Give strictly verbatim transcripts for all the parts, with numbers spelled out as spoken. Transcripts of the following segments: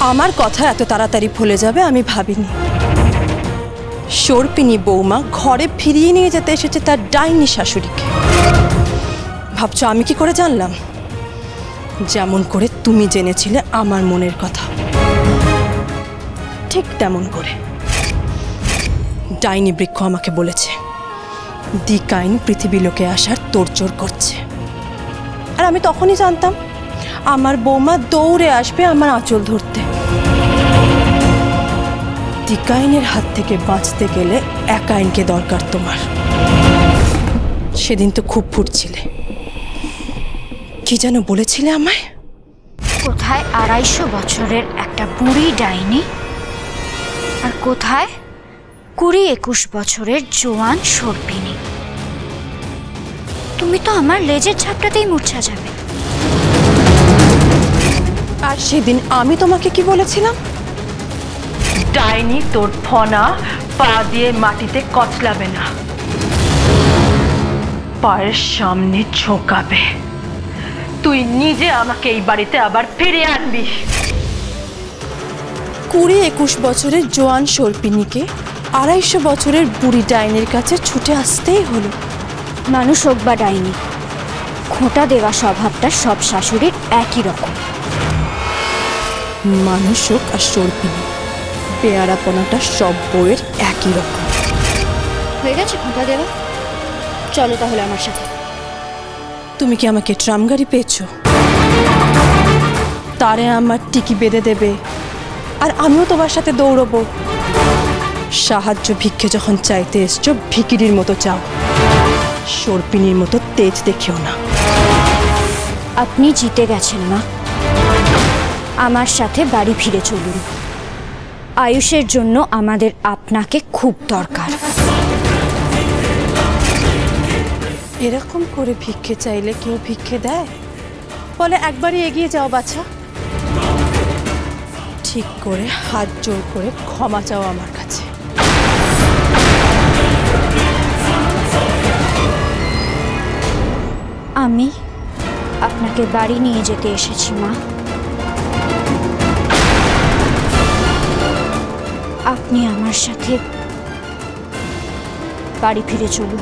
আমার কথা এত তাড়াতাড়ি ভুলে যাবে আমি ভাবিনি। সর্পিনী বৌমা ঘরে ফিরিয়ে নিয়ে যেতে এসেছে তার ডাইনি শাশুড়িকে। ভাবছো আমি কি করে জানলাম? যেমন করে তুমি জেনেছিলে আমার মনের কথা, ঠিক তেমন করে ডাইনি বৃক্ষ আমাকে বলেছে দিকাইন পৃথিবী লোকে আসার তোড়জোড় করছে। আর আমি তখনই জানতাম আমার বৌমা দৌড়ে আসবে আমার আঁচল ধরতে। দিকাইনের হাত থেকে বাঁচতে গেলে এক আইনকে দরকার তোমার। সেদিন তো খুব ফুটছিলে, কি যেন বলেছিলে আমায়? কোথায় আড়াইশো বছরের একটা বুড়ি ডাইনি, আর কোথায় কুড়ি একুশ বছরের জোয়ান সর্পিনী। তুমি তো আমার লেজের ঝাপটাতেই মূর্ছা যাবে। আর সেদিন আমি তোমাকে কি বলেছিলাম? ডাইনি তোর ফনা পা দিয়ে মাটিতে কচলাবে না, পায়ের সামনে ঝোঁকাবে। তুই নিজে আমাকে এই বাড়িতে আবার ফিরিয়ে আনবি। কুড়ি একুশ বছরের জোয়ান সর্পিনীকে আড়াইশো বছরের বুড়ি ডাইনির কাছে ছুটে আসতেই হলো। মানুষ হোক বা ডাইনি, খোঁটা দেওয়া স্বভাবটা সব শাশুড়ির একই রকম। মানুষ হোক আর সর্পিনী, পেয়ারাপনাটা সব বউয়ের একই রকম। হয়ে গেছে খোঁটা দেওয়া, চলো তাহলে আমার সাথে। তুমি কি আমাকে ট্রাম গাড়ি পেয়েছো? তারে আমার টিকি বেঁধে দেবে আর আমিও তোমার সাথে দৌড়বো। সাহায্য ভিক্ষে যখন চাইতে এসছো ভিকিরির মতো চাও, সর্পিনীর মতো তেজ দেখিও না। আপনি জিতে গেছেন না, আমার সাথে বাড়ি ফিরে চলুন। আয়ুষের জন্য আমাদের আপনাকে খুব দরকার। এরকম করে ভিক্ষে চাইলে কেউ ভিক্ষে দেয়? বলে একবারই এগিয়ে যাও বাছা, ঠিক করে হাত জোর করে ক্ষমা চাও আমার কাছে। আমি আপনাকে বাড়ি নিয়ে যেতে এসেছি মা। আপনি আমার সাথে বাড়ি ফিরে চলুন।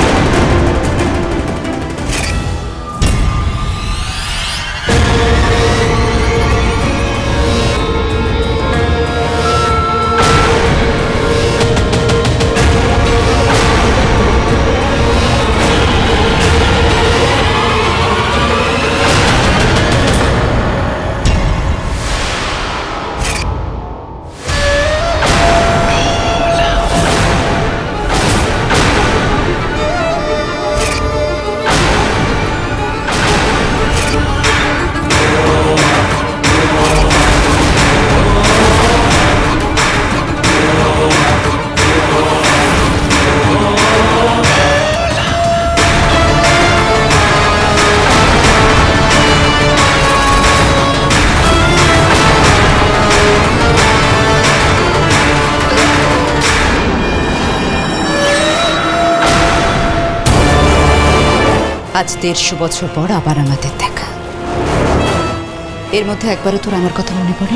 আজ দেড়শো বছর পর আবার আমাদের দেখা। এর মধ্যে একবারও তোর আমার কথা মনে পড়ে?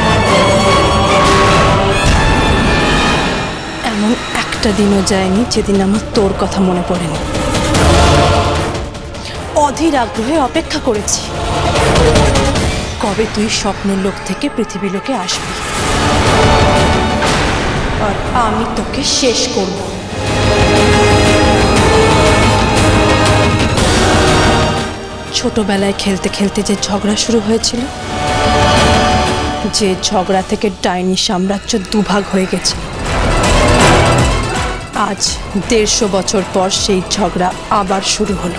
এমন একটা দিনও যায়নি যেদিন আমার তোর কথা মনে পড়েনি। অধীর আগ্রহে অপেক্ষা করেছি কবে তুই স্বপ্নের লোক থেকে পৃথিবী লোকে আসবি, আর আমি তোকে শেষ করব। ছোটবেলায় খেলতে খেলতে যে ঝগড়া শুরু হয়েছিল, যে ঝগড়া থেকে ডাইনি সাম্রাজ্য দুভাগ হয়ে গেছে, আজ দেড়শো বছর পর সেই ঝগড়া আবার শুরু হলো।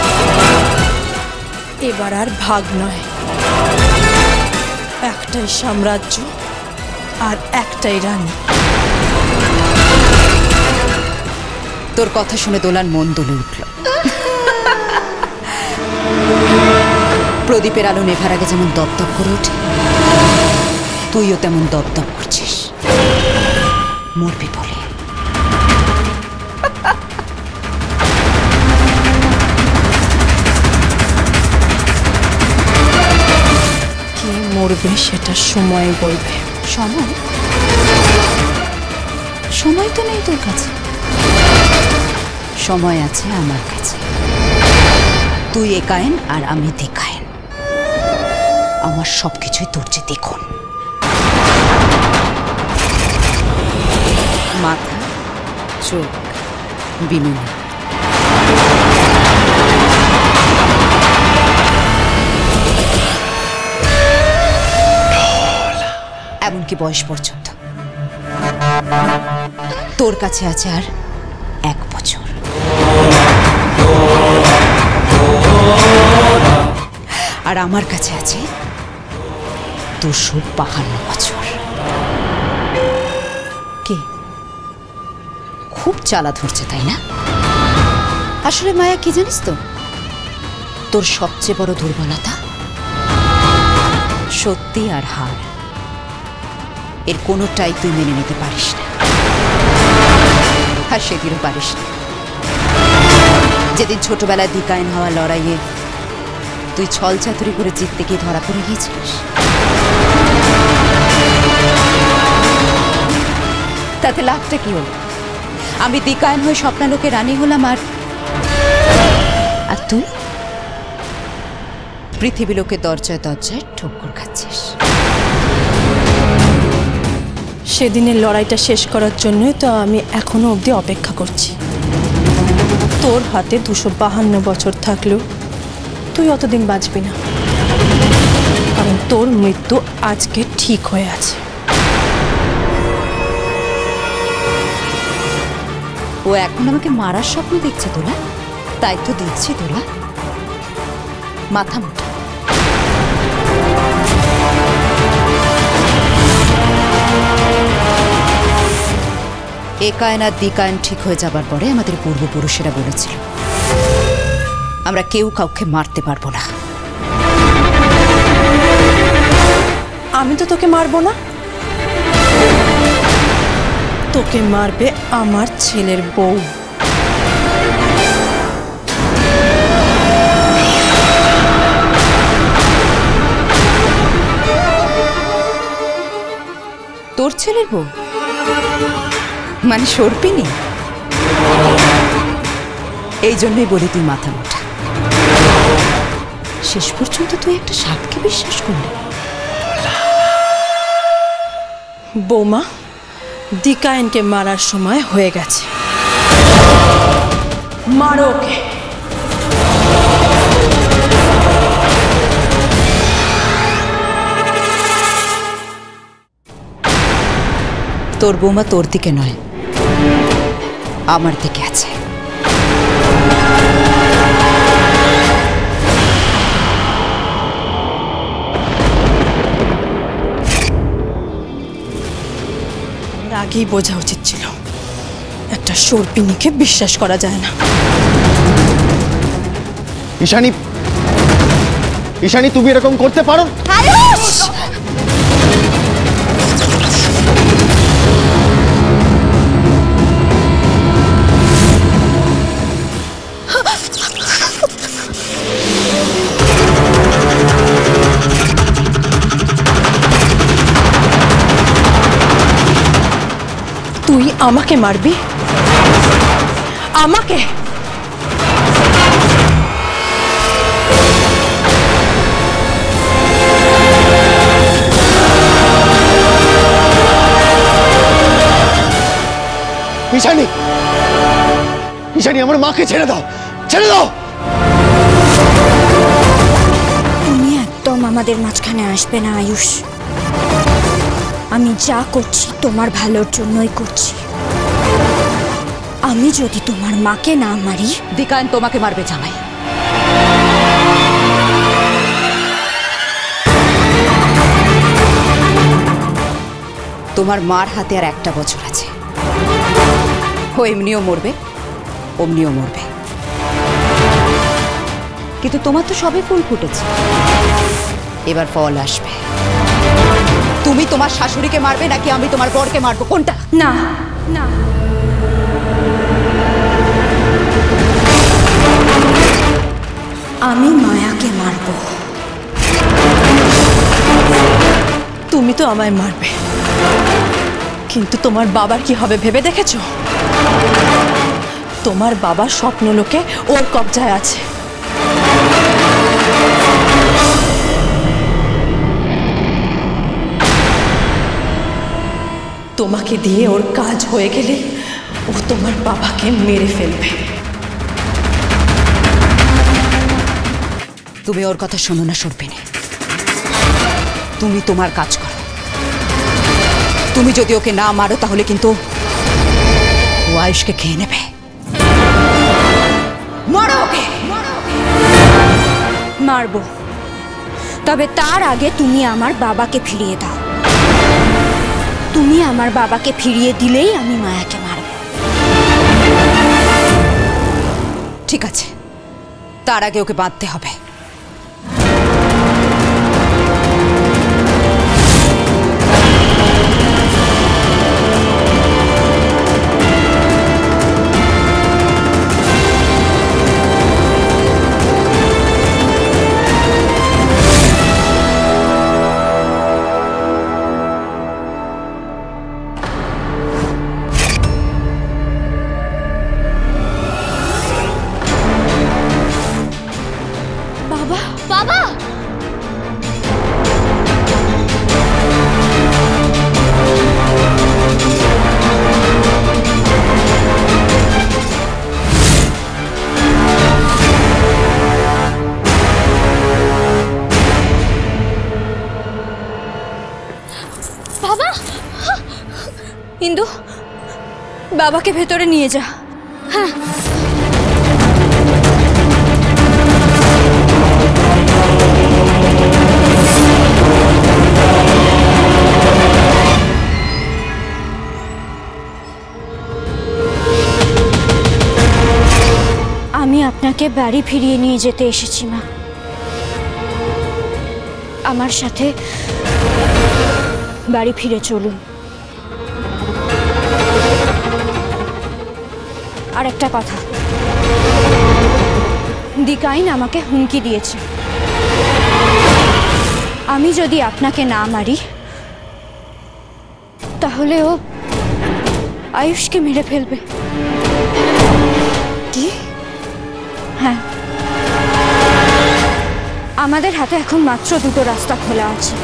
এবার আর ভাগ নয়, একটাই সাম্রাজ্য আর একটাই রানী। তোর কথা শুনে দোলার মন দুলে উঠল। প্রদীপের আলো নেভার আগে যেমন দপদপ করে ওঠে, তুইও তেমন দপদপ করছিস। মরবি বলে। কে মরবে সেটা সময় বলবে। সময়? সময় তো নেই তোর কাছে। সময় আছে আমার কাছে। তুই একায়েন আর আমি দেখায়েন। আমার সবকিছুই তোর যে দেখুন। মাথা, চোখ, বিনুনি। এমনকি বয়স পর্যন্ত। তোর কাছে আছে আর এক বছর। আর আমার কাছে আছে দুশো বাহান্ন বছর। কি খুব জ্বালা ধরছে তাই না? আসলে মায়া কি জানিস তো, তোর সবচেয়ে বড় দুর্বলতা সত্যি আর হার। এর কোনোটাই তুই মেনে নিতে পারিস না, আর সেদিনও পারিস না। যেদিন ছোটবেলায় দিকায়ন হওয়া লড়াইয়ে তুই ছল চাতুরি করে জিততে গিয়ে ধরা পড়ে গিয়েছিস, তাতে লাভটা কি হল? আমি দিকায়ন হয়ে স্বপ্নালোকে রানী হলাম, আর আর তুই পৃথিবী লোকে দরজায় দরজায় ঠক্কর খাচ্ছিস। সেদিনের লড়াইটা শেষ করার জন্যই তো আমি এখনো অবধি অপেক্ষা করছি। তোর হাতে দুশো বাহান্ন বছর থাকলেও তুই অতদিন বাঁচবি না, কারণ তোর মৃত্যু আজকে ঠিক হয়ে আছে। ও এখন আমাকে মারার স্বপ্ন দেখছে তোলা, তাই তো দেখছি তোলা মাথা মোটা। একায়ন আর দিকায়ন ঠিক হয়ে যাবার পরে আমাদের পূর্বপুরুষেরা বলেছিল আমরা কেউ কাউকে মারতে পারবো না। আমি তো তোকে মারবো না, তোকে মারবে আমার ছেলের বউ। তোর ছেলের বউ মানে সর্পিনী? এই জন্যই বলি তুই মাথা মোটা। শেষ পর্যন্ত তুই একটা সাপকে বিশ্বাস করলি। বৌমা, দিকায়নকে মারার সময় হয়ে গেছে, মারো ওকে। তোর বৌমা তোর দিকে নয়, আমার দিকে আছে। আগেই বোঝা উচিত ছিল একটা সর্পিনীকে বিশ্বাস করা যায় না। ঈশানী, ঈশানী তুমি এরকম করতে পারো? তুই আমাকে মারবি? আমাকে? ঈশানী, ঈশানী আমার মাকে ছেড়ে দাও, ছেড়ে দাও। তুমি একদম আমাদের মাঝখানে আসবে না আয়ুষ। আমি যা করছি তোমার ভালোর জন্যই করছি। আমি যদি তোমার মাকে না মারি, দিকায়ন তোমাকে মারবে জামাই। তোমার মার হাতে আর একটা বছর আছে। ও এমনিও মরবে, অমনিও মরবে। কিন্তু তোমার তো সবে ফুল ফুটেছে, এবার ফল আসবে। তুমি তোমার শাশুড়িকে মারবে নাকি আমি তোমার বরকে মারবো, কোনটা? না না, আমি মায়াকে মারবো। তুমি তো আমায় মারবে, কিন্তু তোমার বাবার কি হবে ভেবে দেখেছো? তোমার বাবার স্বপ্নলোকে ওর কবজায় আছে। তোমাকে দিয়ে ওর কাজ হয়ে গেলে ও তোমার বাবাকে মেরে ফেলবে। তুমি ওর কথা শোনো না সর্পিনী, তুমি তোমার কাজ করো। তুমি যদি ওকে না মারো তাহলে কিন্তু ও আয়ুষকে খেয়ে নেবে। মারো ওকে। মারবো, তবে তার আগে তুমি আমার বাবাকে ফিরিয়ে দাও। তুমি আমার বাবাকে ফিরিয়ে দিলেই আমি মায়াকে মারব। ঠিক আছে, তার আগে ওকে বাঁধতে হবে। ইন্দু, বাবাকে ভেতরে নিয়ে যা। হ্যাঁ। আমি আপনাকে বাড়ি ফিরিয়ে নিয়ে যেতে এসেছি মা। আমার সাথে বাড়ি ফিরে চলুন। আর একটা কথা, দিকাইন আমাকে হুমকি দিয়েছে, আমি যদি আপনাকে না মারি তাহলে ও আয়ুষকে মেরে ফেলবে। কি? হ্যাঁ, আমাদের হাতে এখন মাত্র দুটো রাস্তা খোলা আছে।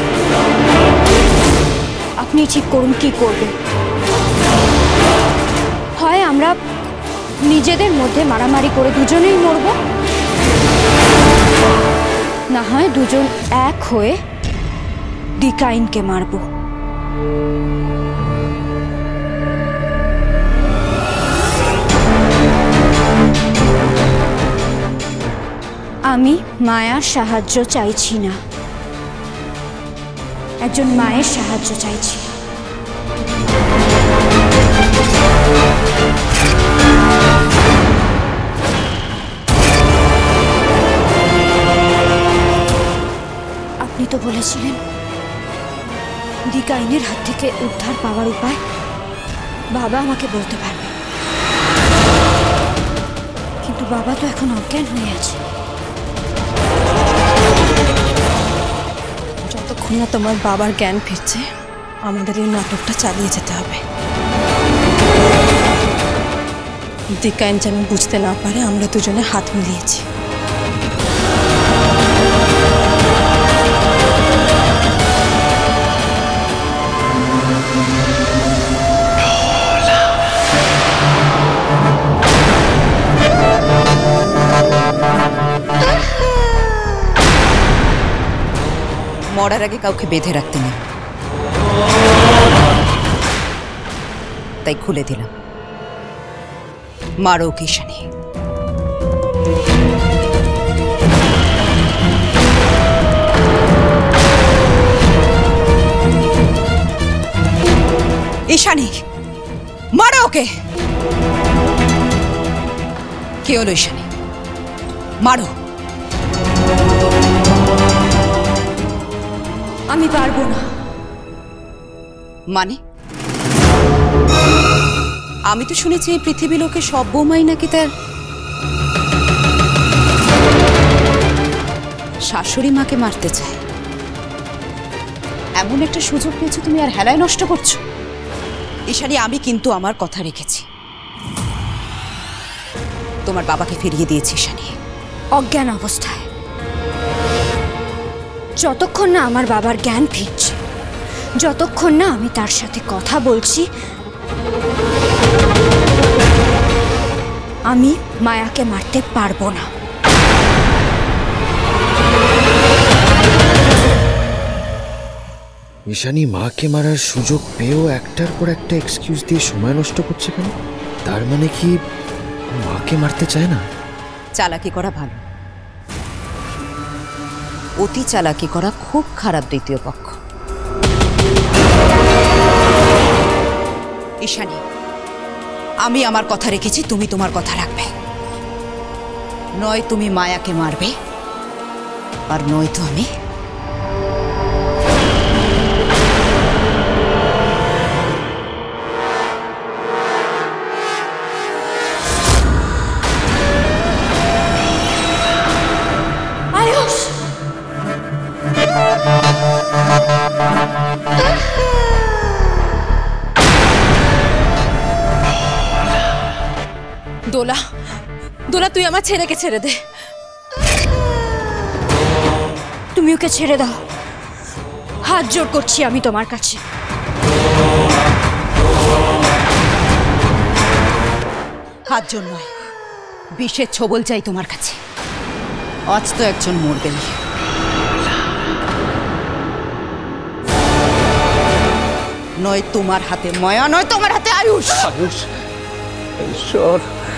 আপনি ঠিক করুন কি করবেন। হয় আমরা নিজেদের মধ্যে মারামারি করে দুজনেই মরব, না হয় দুজন এক হয়ে দিকাইনকে মারব। আমি মায়ার সাহায্য চাইছি না, একজন মায়ের সাহায্য চাইছি। আপনি তো বলেছিলেন দিকাইনের হাত থেকে উদ্ধার পাওয়ার উপায় বাবা আমাকে বলতে পারবে, কিন্তু বাবা তো এখন অজ্ঞান হয়ে আছে। যতক্ষণ না তোমার বাবার জ্ঞান ফিরছে আমাদের এই নাটকটা চালিয়ে যেতে হবে। দিকাইন যেন বুঝতে না পারে আমরা দুজনে হাত মিলিয়েছি। মরার আগে কাউকে বেঁধে রাখতে নেই, তাই খুলে দিলাম। মারো ওকে ঈশানী। ঈশানী, মারো ওকে। কি হলো ঈশানী? মারো। আমি পারবো না। মানে? আমি তো শুনেছি এই পৃথিবী লোকে সব বৌমাই নাকি তার শাশুড়ি মাকে মারতে চায়। এমন একটা সুযোগ পেয়েছো, তুমি আর হেলায় নষ্ট করছো। ঈশানী, আমি কিন্তু আমার কথা রেখেছি, তোমার বাবাকে ফিরিয়ে দিয়েছি ঈশানী। অজ্ঞান অবস্থায়, যতক্ষণ না আমার বাবার জ্ঞান ফিরছে, যতক্ষণ না আমি তার সাথে কথা বলছি, আমি মায়াকে মারতে পারবো না। ঈশানী মাকে মারার সুযোগ পেয়েও একটার পর একটা এক্সকিউজ দিয়ে সময় নষ্ট করছে কেন? তার মানে কি মাকে মারতে চায় না? চালাকি করা ভালো, অতি চালাকি করা খুব খারাপ দ্বিতীয় পক্ষ। ঈশানী, আমি আমার কথা রেখেছি, তুমি তোমার কথা রাখবে। নয় তুমি মায়াকে মারবে, আর নয়তো আমি আয়ুষ, দোলা, দোলা তুই আমার ছেলেকে ছেড়ে দে। তুমি ওকে ছেড়ে দাও, হাত জোড় করছি আমি তোমার কাছে। হাত জোর নয়, বিষের ছবল চাই তোমার কাছে। আজ তো একজন মরবেন। নয় তোমার হাতে মায়া, নয় তোমার হাতে আয়ুষ। আয়ুষ, ঈশ্বর,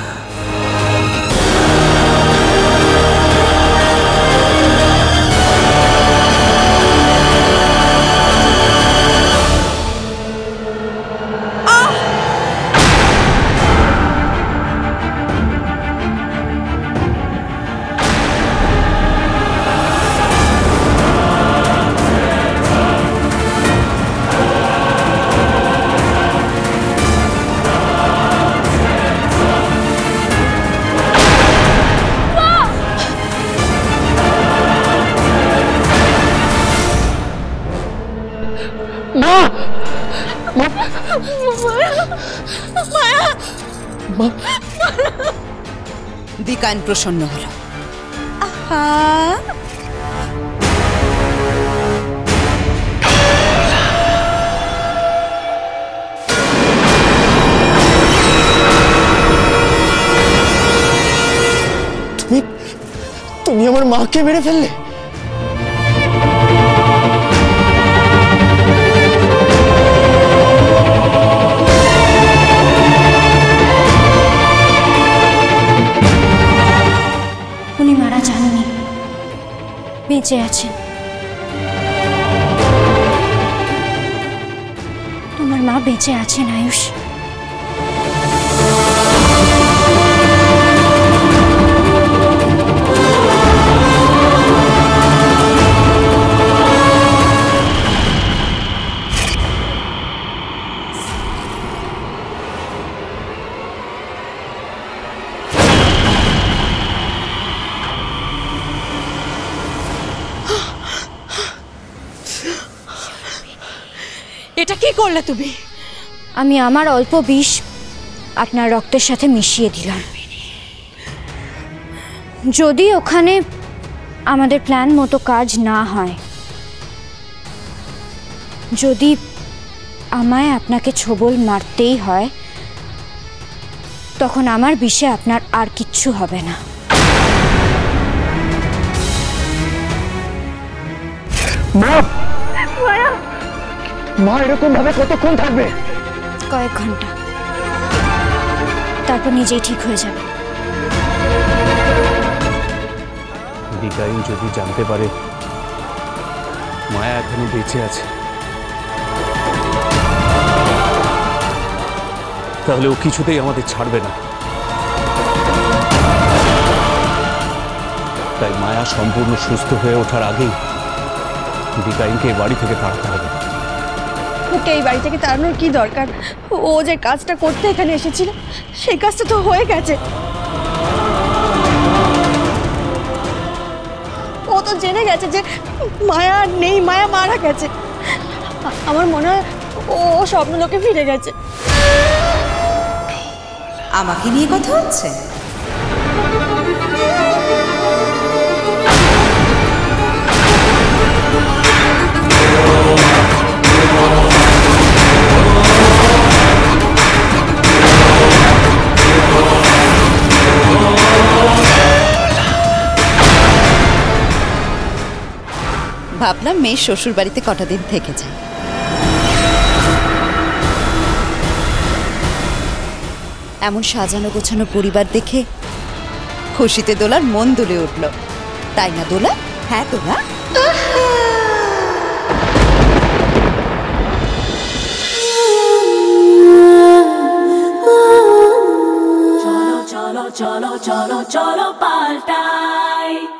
মা, মা, মা, দিকান প্রসন্ন হলো। তুমি তুমি আমার মাকে মেরে ফেললে? উনি মারা যাননি, বেঁচে আছেন। তোমার মা বেঁচে আছেন আয়ুষ। এটা কি করলে তুমি? আমি আমার অল্প বিষ আপনার রক্তের সাথে মিশিয়ে দিলাম। যদি ওখানে আমাদের প্ল্যান মতো কাজ না হয়, যদি আমায় আপনাকে ছোবল মারতেই হয়, তখন আমার বিষে আপনার আর কিচ্ছু হবে না। মা, মা এরকম ভাবে কতক্ষণ থাকবে? কয়েক ঘন্টা, তারপর নিজেই ঠিক হয়ে যাবে। দিকাইন যদি জানতে পারে মায়া এখনো বেঁচে আছে, তাহলে ও কিছুতেই আমাদের ছাড়বে না। তাই মায়া সম্পূর্ণ সুস্থ হয়ে ওঠার আগেই দিকাইনকে বাড়ি থেকে তাড়াতে হবে। ওকে এই বাড়ি থেকে তাড়ানোর কি দরকার? ও যে কাজটা করতে এখানে এসেছিল, সেই কাজটা তো হয়ে গেছে। ও তো জেনে গেছে যে মায়া নেই, মায়া মারা গেছে। আমার মনে হয় ও স্বপ্নলোকে ফিরে গেছে। আমাকে নিয়ে কথা হচ্ছে? ভাবলাম মেয়ে শ্বশুর বাড়িতে কটা দিন থেকে যায়। এমন সাজানো গোছানো পরিবার দেখে খুশিতে দোলার মন দুলে উঠল, তাই না দোলা? হ্যাঁ দোলা। চলো চলো চলো চলো চলো পাল্টাই।